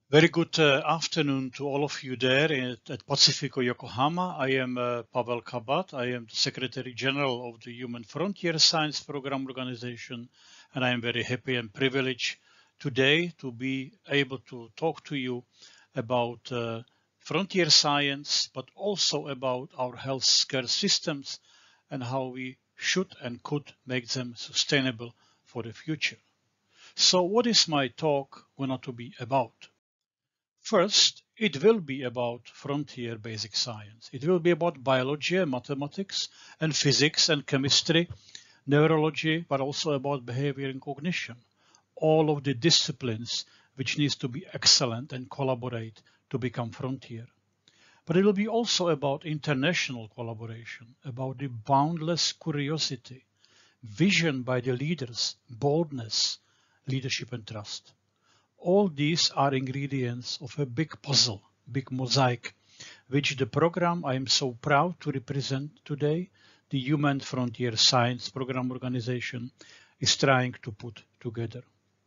Very good afternoon to all of you there at Pacifico Yokohama. I am Pavel Kabat. I am the Secretary General of the Human Frontier Science Program Organization, and I am very happy and privileged today to be able to talk to you about frontier science, but also about our healthcare systems and how we should and could make them sustainable for the future. So what is my talk going to be about? First, it will be about frontier basic science. It will be about biology and mathematics and physics and chemistry, neurology, but also about behavior and cognition. All of the disciplines which needs to be excellent and collaborate to become frontier. But it will be also about international collaboration, about the boundless curiosity, vision by the leaders, boldness, leadership and trust. All these are ingredients of a big puzzle, big mosaic, which the program I am so proud to represent today, the Human Frontier Science Program Organization, is trying to put together.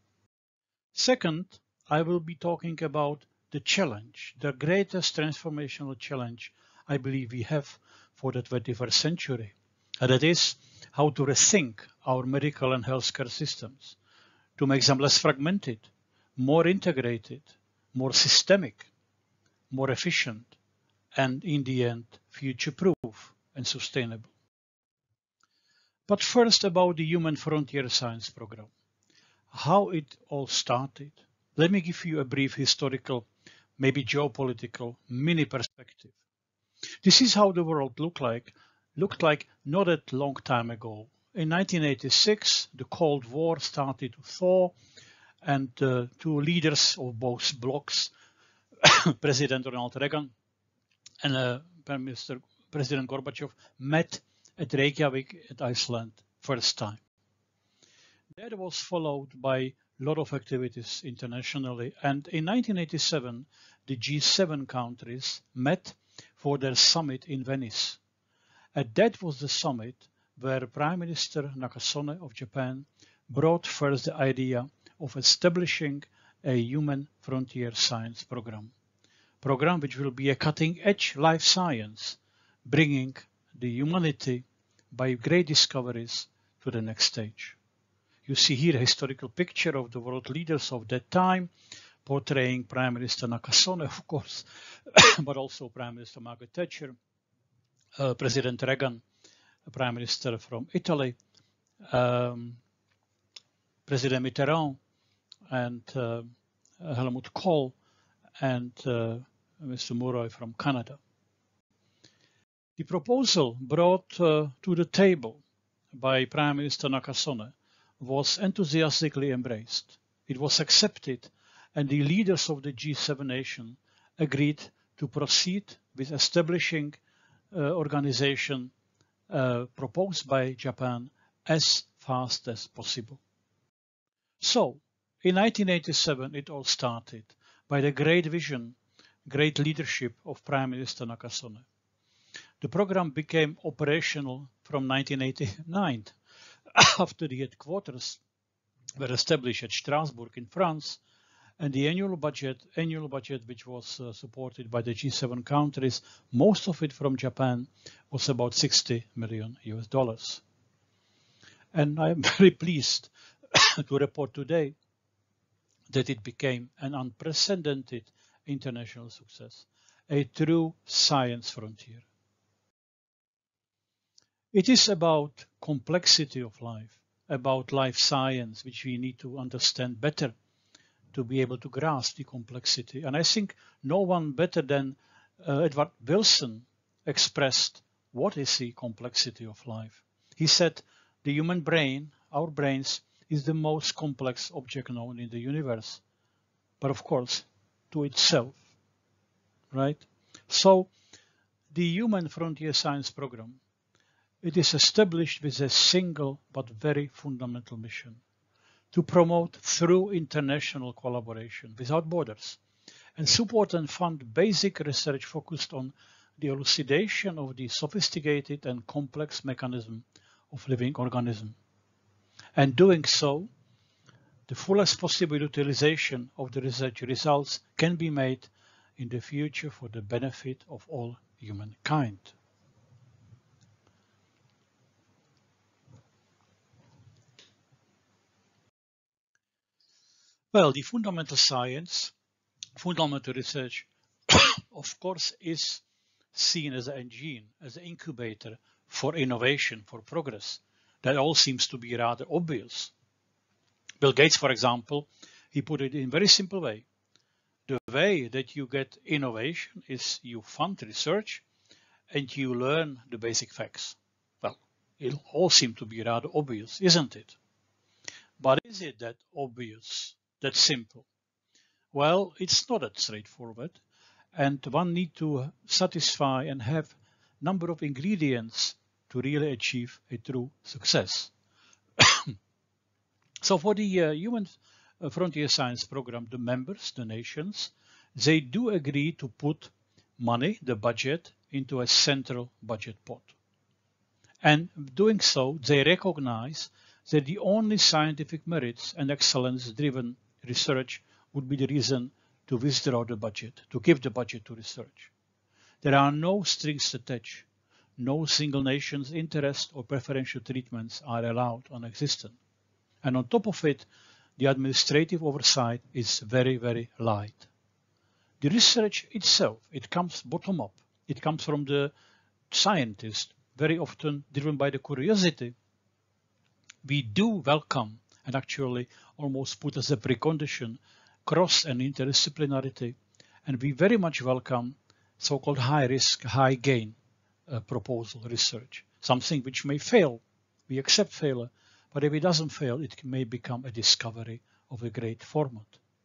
Second, I will be talking about the challenge, the greatest transformational challenge I believe we have for the 21st century. And that is how to rethink our medical and healthcare systems, to make them less fragmented, more integrated, more systemic, more efficient, and in the end, future-proof and sustainable. But first about the Human Frontier Science Program, how it all started. Let me give you a brief historical, maybe geopolitical mini perspective. This is how the world looked like not a long time ago. In 1986, the Cold War started to thaw, and two leaders of both blocs, President Ronald Reagan and Prime Minister President Gorbachev, met at Reykjavik at Iceland first time. That was followed by a lot of activities internationally, and in 1987 the G7 countries met for their summit in Venice. And that was the summit where Prime Minister Nakasone of Japan brought first the idea of establishing a human frontier science program which will be a cutting-edge life science, bringing the humanity by great discoveries to the next stage. You see here a historical picture of the world leaders of that time, portraying Prime Minister Nakasone, of course, but also Prime Minister Margaret Thatcher, President Reagan, Prime Minister from Italy, President Mitterrand, and Helmut Kohl, and Mr. Murray from Canada. The proposal brought to the table by Prime Minister Nakasone was enthusiastically embraced. It was accepted, and the leaders of the G7 nation agreed to proceed with establishing organization proposed by Japan as fast as possible. So, in 1987, it all started by the great vision, great leadership of Prime Minister Nakasone. The program became operational from 1989 after the headquarters were established at Strasbourg in France, and the annual budget which was supported by the G7 countries, most of it from Japan, was about $60 million. And I am very pleased to report today that it became an unprecedented international success, a true science frontier. It is about complexity of life, about life science, which we need to understand better to be able to grasp the complexity. And I think no one better than Edward Wilson expressed what is the complexity of life. He said the human brain, our brains, is the most complex object known in the universe, but of course to itself, right? So the Human Frontier Science Program, it is established with a single but very fundamental mission: to promote through international collaboration without borders and support and fund basic research focused on the elucidation of the sophisticated and complex mechanism of living organism. And doing so the fullest possible utilization of the research results can be made in the future for the benefit of all humankind. Well, the fundamental science, fundamental research, of course, is seen as an engine, as an incubator for innovation, for progress. That all seems to be rather obvious. Bill Gates, for example, he put it in a very simple way. The way that you get innovation is you fund research and you learn the basic facts. Well, it all seems to be rather obvious, isn't it? But is it that obvious, that simple? Well, it's not that straightforward, and one needs to satisfy and have a number of ingredients to really achieve a true success. So for the Human Frontier Science Program, the members, the nations, they do agree to put money, the budget, into a central budget pot. And doing so, they recognize that the only scientific merits and excellence-driven research would be the reason to withdraw the budget, to give the budget to research. There are no strings attached. No single nation's interest or preferential treatments are allowed or existent. And on top of it, the administrative oversight is very, very light. The research itself, it comes bottom up. It comes from the scientist, very often driven by the curiosity. We do welcome and actually almost put as a precondition cross and interdisciplinarity, and we very much welcome so-called high risk, high gain proposal research, something which may fail. We accept failure. But if it doesn't fail, it may become a discovery of a great format.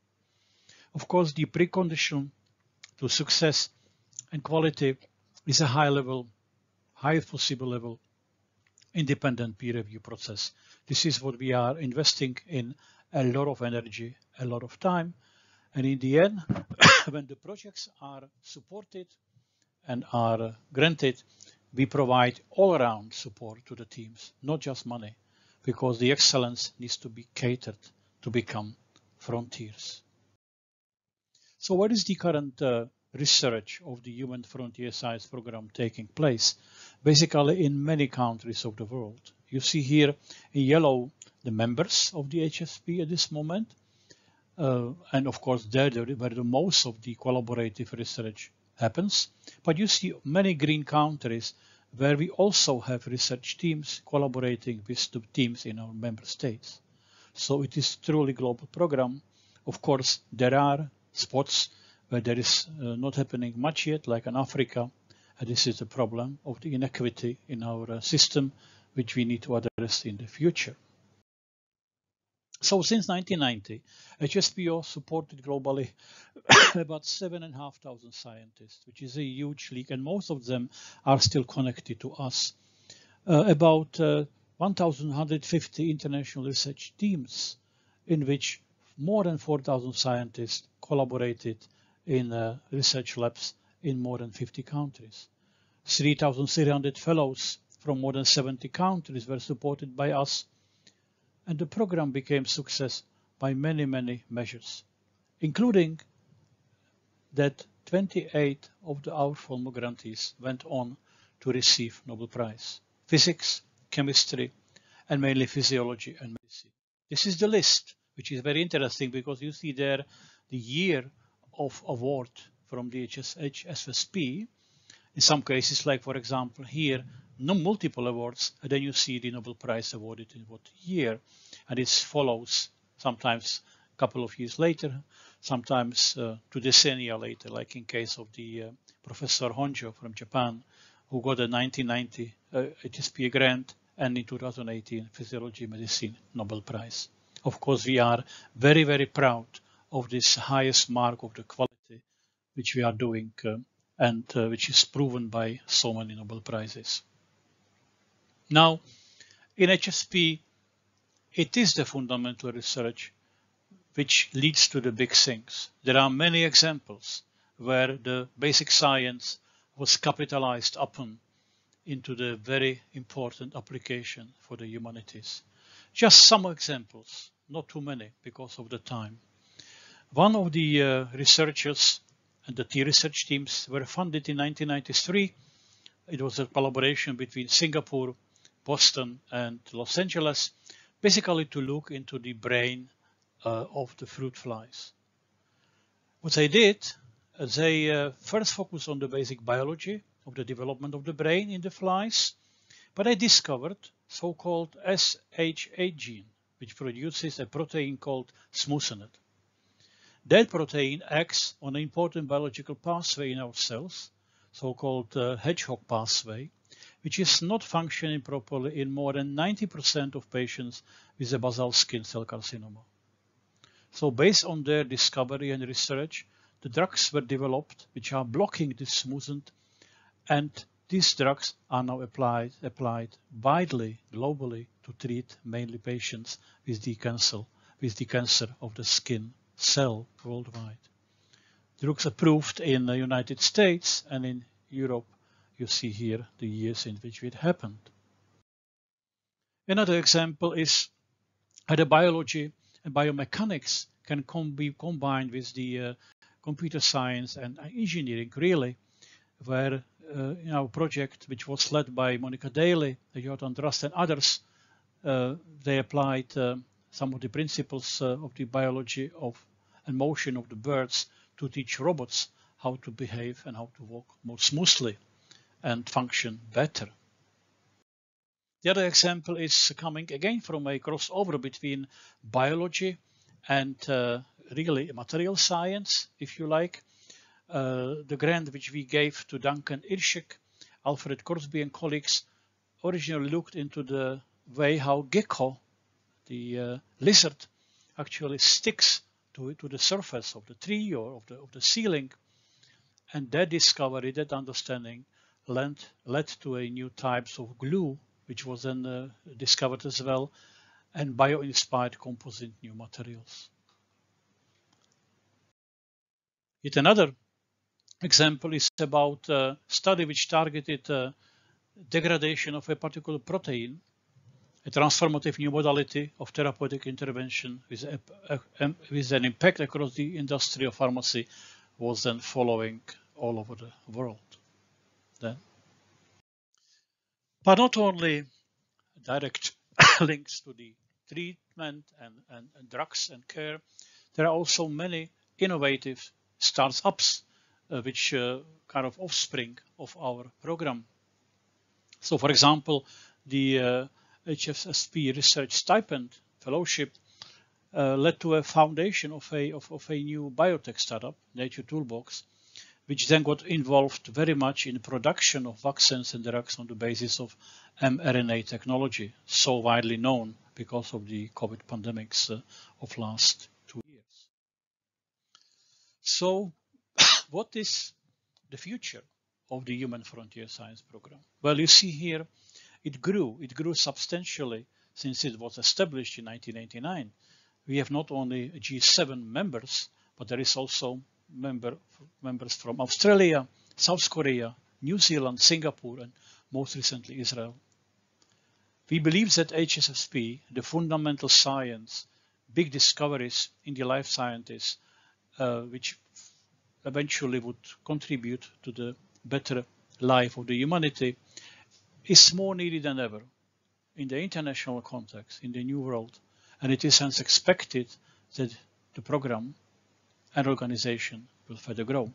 Of course, the precondition to success and quality is a high level, highest possible level, independent peer review process. This is what we are investing in a lot of energy, a lot of time. And in the end, when the projects are supported and are granted, we provide all-around support to the teams, not just money, because the excellence needs to be catered to become frontiers. So what is the current research of the Human Frontier Science Program taking place? Basically in many countries of the world. You see here in yellow the members of the HFP at this moment. And of course there where the most of the collaborative research happens. But you see many green countries where we also have research teams collaborating with the teams in our member states. So it is truly a global program. Of course, there are spots where there is not happening much yet, like in Africa. And this is the problem of the inequity in our system, which we need to address in the future. So since 1990, HSPO supported globally about 7,500 scientists, which is a huge league, and most of them are still connected to us. About 1,150 international research teams, in which more than 4,000 scientists collaborated in research labs in more than 50 countries. 3,300 fellows from more than 70 countries were supported by us. And the program became a success by many, many measures, including that 28 of our former grantees went on to receive Nobel Prize. Physics, chemistry, and mainly physiology and medicine. This is the list, which is very interesting because you see there the year of award from the HFSP. In some cases, like for example here, no multiple awards, and then you see the Nobel Prize awarded in what year, and it follows sometimes a couple of years later, sometimes 2 decennia later, like in case of the Professor Honjo from Japan, who got a 1990 HSP grant, and in 2018 Physiology Medicine Nobel Prize. Of course, we are very, very proud of this highest mark of the quality which we are doing and which is proven by so many Nobel Prizes. Now, in HSP, it is the fundamental research which leads to the big things. There are many examples where the basic science was capitalized upon into the very important application for the humanities. Just some examples. not too many because of the time. One of the researchers and the research teams were funded in 1993. It was a collaboration between Singapore, Boston, and Los Angeles, basically to look into the brain of the fruit flies. What they did, they first focused on the basic biology of the development of the brain in the flies, but they discovered so-called SH8 gene, which produces a protein called SMUCINET. That protein acts on an important biological pathway in our cells, so-called hedgehog pathway, which is not functioning properly in more than 90% of patients with a basal skin cell carcinoma. So based on their discovery and research, the drugs were developed which are blocking this SMUCINET, and these drugs are now applied widely, globally, to treat mainly patients with the cancer of the skin cell worldwide. Drugs approved in the United States and in Europe. You see here the years in which it happened. Another example is how the biology and biomechanics can be combined with the computer science and engineering, really, where in our project, which was led by Monica Daly, Jordan Drust, and others, they applied some of the principles of the biology of and motion of the birds to teach robots how to behave and how to walk more smoothly and function better. The other example is coming again from a crossover between biology and really material science, if you like. The grant which we gave to Duncan Irshik, Alfred Korsby and colleagues originally looked into the way how gecko, the lizard, actually sticks to the surface of the tree or of the ceiling, and that discovery, that understanding, led to a new types of glue, which was then discovered as well, and bio-inspired composite new materials. Yet another example is about a study which targeted degradation of a particular protein, a transformative new modality of therapeutic intervention with an impact across the industry of pharmacy was then following all over the world. Then. But not only direct links to the treatment and drugs and care, there are also many innovative startups which kind of offspring of our program. So, for example, the HFSP Research Stipend Fellowship led to a foundation of a new biotech startup, Nature Toolbox, which then got involved very much in the production of vaccines and drugs on the basis of mRNA technology, so widely known because of the COVID pandemics of last 2 years. So, what is the future of the Human Frontier Science Program? Well, you see here, it grew substantially since it was established in 1989. We have not only G7 members, but there is also members from Australia, South Korea, New Zealand, Singapore, and most recently Israel. We believe that HFSP, the fundamental science, big discoveries in the life sciences, which eventually would contribute to the better life of the humanity, is more needed than ever in the international context, in the new world, and it is hence expected that the program and organization will further grow.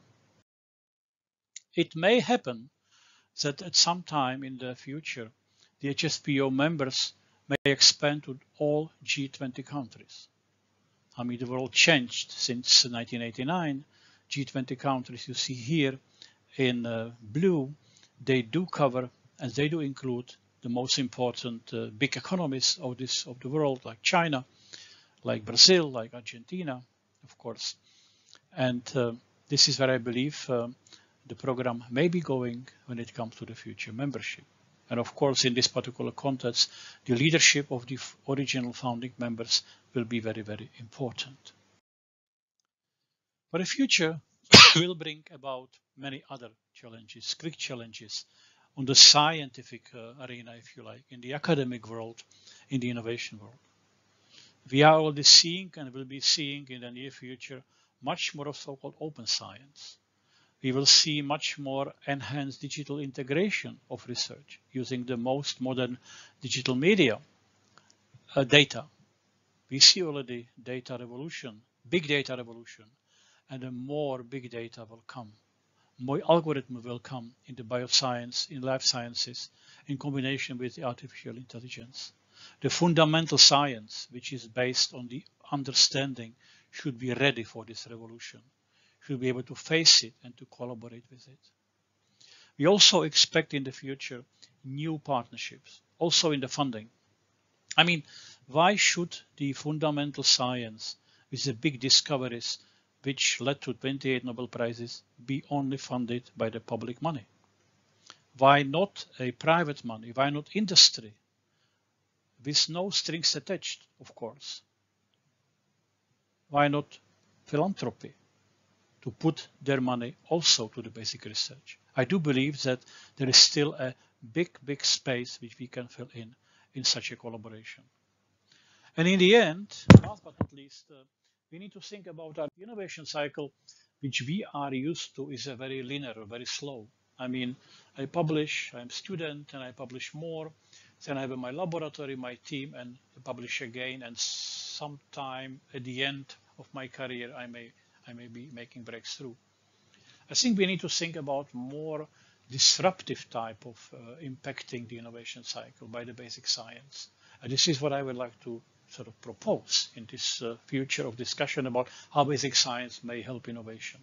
It may happen that at some time in the future, the HSPO members may expand to all G20 countries. I mean, the world changed since 1989. G20 countries you see here in blue, they do cover and they do include the most important big economies of the world, like China, like Brazil, like Argentina, of course. And this is where I believe the program may be going when it comes to the future membership. And of course, in this particular context, the leadership of the original founding members will be very, very important. But the future will bring about many other challenges, quick challenges on the scientific arena, if you like, in the academic world, in the innovation world. We are already seeing and will be seeing in the near future much more of so-called open science. We will see much more enhanced digital integration of research using the most modern digital media, data. We see already data revolution, big data revolution, and the more big data will come. More algorithm will come in the bioscience, in life sciences, in combination with the artificial intelligence. The fundamental science, which is based on the understanding, should be ready for this revolution, should be able to face it and to collaborate with it. We also expect in the future new partnerships, also in the funding. I mean, why should the fundamental science with the big discoveries which led to 28 Nobel Prizes be only funded by the public money? Why not a private money? Why not industry? With no strings attached, of course. Why not philanthropy to put their money also to the basic research? I do believe that there is still a big space which we can fill in such a collaboration. And in the end, last but not least, we need to think about our innovation cycle, which we are used to is a very linear, very slow. I mean, I publish, I'm a student, and I publish more. Then I have my laboratory, my team, and I publish again. And sometime at the end of my career, I may be making breakthrough. I think we need to think about more disruptive type of impacting the innovation cycle by the basic science. And this is what I would like to sort of propose in this future of discussion about how basic science may help innovations.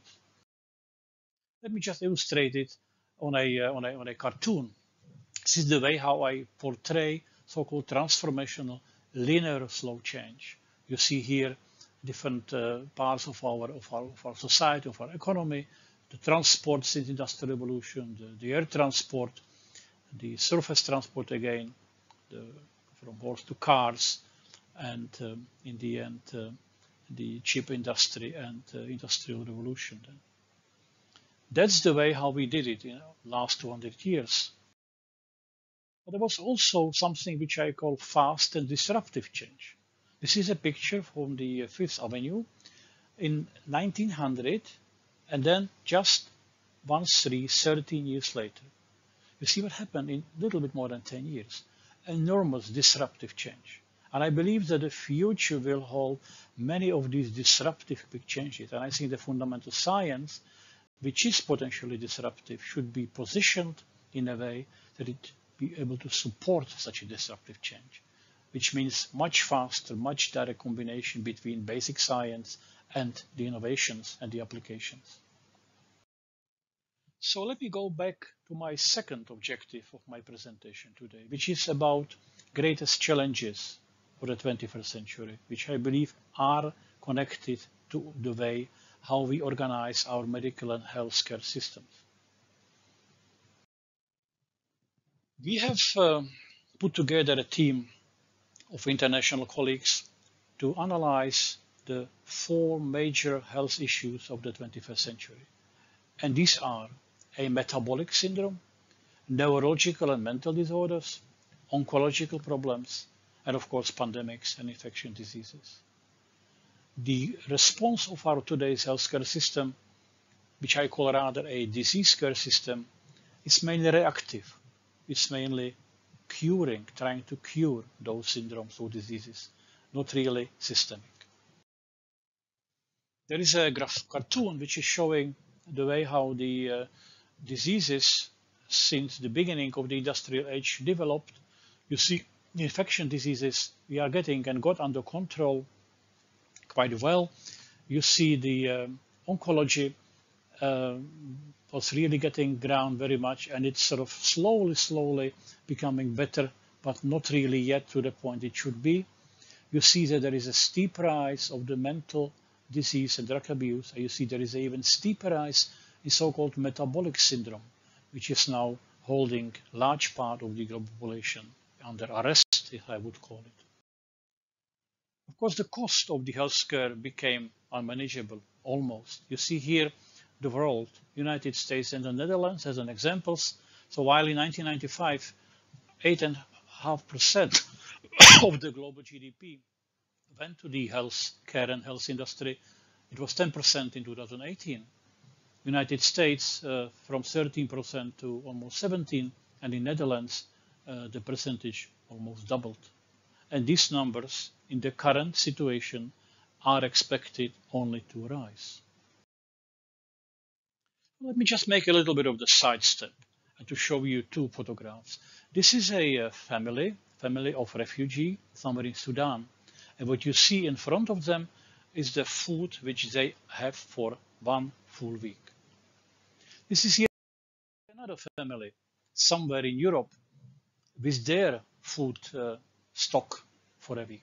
Let me just illustrate it on a cartoon. This is the way how I portray so-called transformational linear slow change. You see here different parts of our society, of our economy, the transport since Industrial Revolution, the air transport, the surface transport again, from horse to cars, and in the end, the chip industry and Industrial Revolution. That's the way how we did it in the last 200 years. But there was also something which I call fast and disruptive change. This is a picture from the Fifth Avenue in 1900, and then just 13 years later. You see what happened in a little bit more than 10 years. Enormous disruptive change. And I believe that the future will hold many of these disruptive big changes. And I think the fundamental science, which is potentially disruptive, should be positioned in a way that it be able to support such a disruptive change, which means much faster, much direct combination between basic science and the innovations and the applications. So let me go back to my second objective of my presentation today, which is about greatest challenges for the 21st century, which I believe are connected to the way how we organize our medical and healthcare systems. We have put together a team of international colleagues to analyze the 4 major health issues of the 21st century. And these are a metabolic syndrome, neurological and mental disorders, oncological problems, and of course pandemics and infectious diseases. The response of our today's healthcare system, which I call rather a disease care system, is mainly reactive. It's mainly curing, trying to cure those syndromes or diseases, not really systemic. There is a cartoon which is showing the way how the diseases since the beginning of the industrial age developed. You see infection diseases we are getting and got under control quite well. You see the oncology was really getting ground very much, and it's sort of slowly becoming better, but not really yet to the point it should be. You see that there is a steep rise of the mental disease and drug abuse, and you see there is an even steeper rise in so-called metabolic syndrome, which is now holding large part of the global population under arrest, if I would call it. Of course, the cost of the healthcare became unmanageable, almost. You see here the world, United States and the Netherlands as an examples. So while in 1995, 8.5% of the global GDP went to the health care and health industry, it was 10% in 2018. United States from 13% to almost 17%, and in Netherlands the percentage almost doubled. And these numbers in the current situation are expected only to rise. Let me just make a little bit of the sidestep and to show you two photographs. This is a family of refugees somewhere in Sudan. And what you see in front of them is the food which they have for 1 full week. This is yet another family somewhere in Europe with their food stock for a week.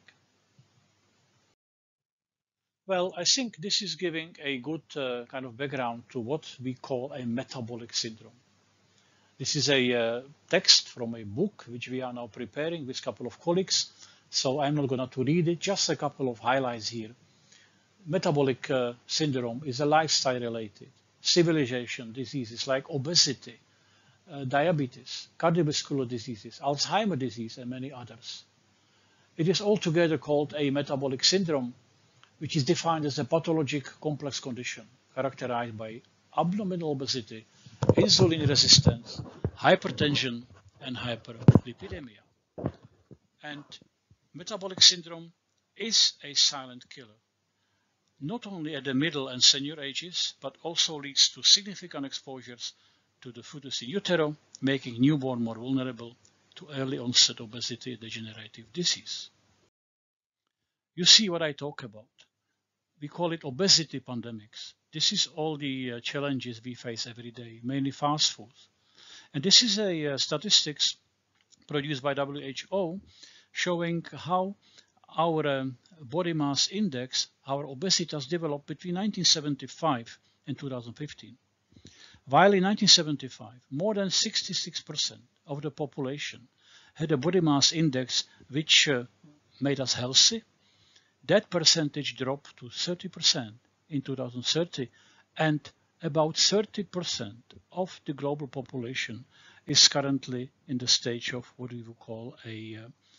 Well, I think this is giving a good kind of background to what we call a metabolic syndrome. This is a text from a book which we are now preparing with a couple of colleagues, so I'm not going to read it, just a couple of highlights here. Metabolic syndrome is a lifestyle-related civilization diseases like obesity, diabetes, cardiovascular diseases, Alzheimer's disease, and many others. It is altogether called a metabolic syndrome, which is defined as a pathologic complex condition characterized by abdominal obesity, insulin resistance, hypertension, and hyperlipidemia. And metabolic syndrome is a silent killer, not only at the middle and senior ages, but also leads to significant exposures to the fetus in utero, making newborn more vulnerable to early onset obesity degenerative disease. You see what I talk about. We call it obesity pandemics. This is all the challenges we face every day, mainly fast food. And this is a statistics produced by WHO showing how our body mass index, our obesity, has developed between 1975 and 2015. While in 1975, more than 66% of the population had a body mass index which made us healthy, that percentage dropped to 30% in 2030, and about 30% of the global population is currently in the stage of what we would call a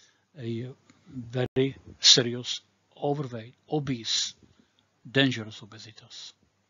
very serious overweight, obese, dangerous obesitas.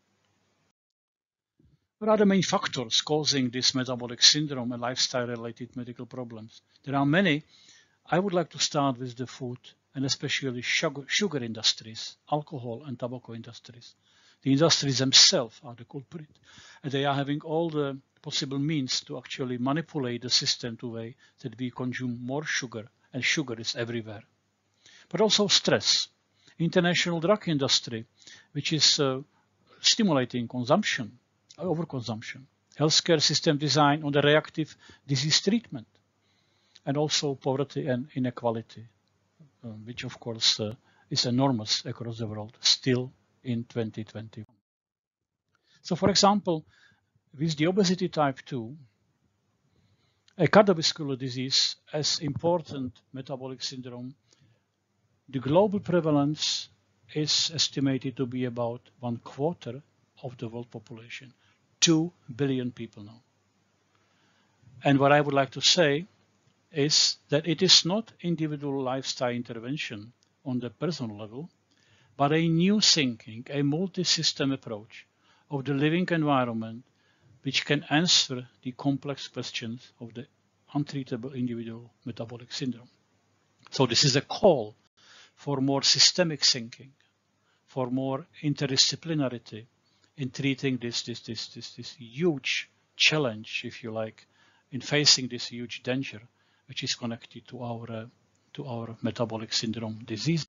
What are the main factors causing this metabolic syndrome and lifestyle-related medical problems? There are many. I would like to start with the food and especially sugar industries, alcohol and tobacco industries. The industries themselves are the culprit, and they are having all the possible means to actually manipulate the system to way that we consume more sugar, and sugar is everywhere. But also stress. International drug industry, which is stimulating consumption, overconsumption. Healthcare system design on the reactive disease treatment, and also poverty and inequality, which of course is enormous across the world still in 2021. So for example, with the obesity type 2, a cardiovascular disease as important metabolic syndrome, the global prevalence is estimated to be about 1/4 of the world population, 2 billion people now. And what I would like to say is that it is not individual lifestyle intervention on the personal level, but a new thinking, a multi-system approach of the living environment which can answer the complex questions of the untreatable individual metabolic syndrome. So this is a call for more systemic thinking, for more interdisciplinarity in treating this huge challenge, if you like, in facing this huge danger which is connected to our metabolic syndrome disease.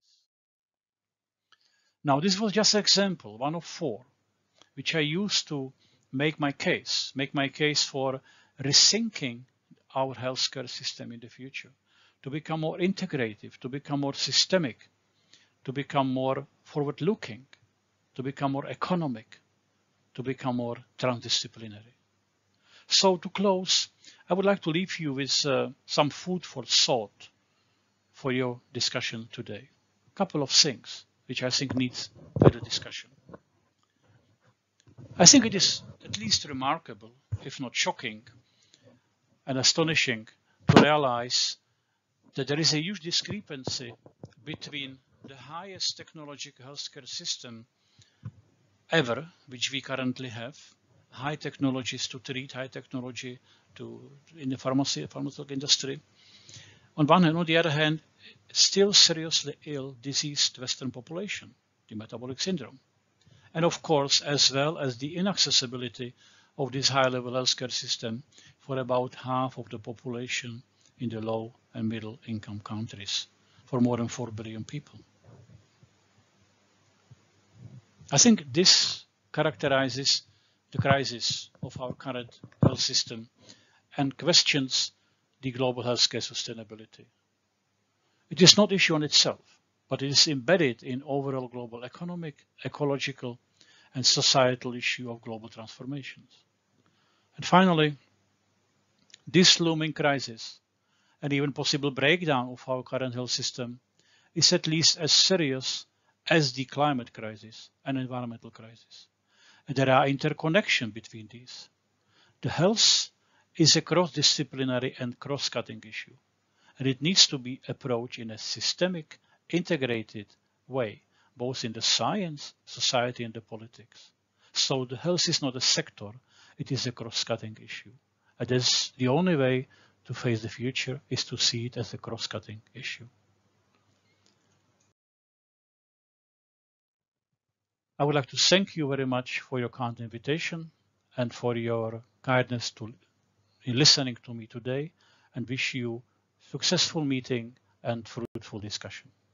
Now, this was just an example, one of 4, which I used to make my case for rethinking our healthcare system in the future, to become more integrative, to become more systemic, to become more forward-looking, to become more economic, to become more transdisciplinary. So to close, I would like to leave you with some food for thought for your discussion today. A couple of things which I think needs further discussion. I think it is at least remarkable, if not shocking and astonishing, to realize that there is a huge discrepancy between the highest technological healthcare system ever, which we currently have, high technologies to treat, high technology in the pharmaceutical industry. On one hand, on the other hand, still seriously ill, diseased Western population, the metabolic syndrome. And of course, as well as the inaccessibility of this high-level healthcare system for about half of the population in the low and middle income countries, for more than 4 billion people. I think this characterizes the crisis of our current health system and questions the global healthcare sustainability. It is not an issue on itself, but it is embedded in overall global economic, ecological, and societal issue of global transformations. And finally, this looming crisis and even possible breakdown of our current health system is at least as serious as the climate crisis and environmental crisis. And there are interconnections between these. The health is a cross-disciplinary and cross-cutting issue, and it needs to be approached in a systemic, integrated way, both in the science, society, and the politics. So the health is not a sector, it is a cross-cutting issue. And that's the only way to face the future, is to see it as a cross-cutting issue. I would like to thank you very much for your kind invitation and for your kindness in listening to me today, and wish you successful meeting and fruitful discussion.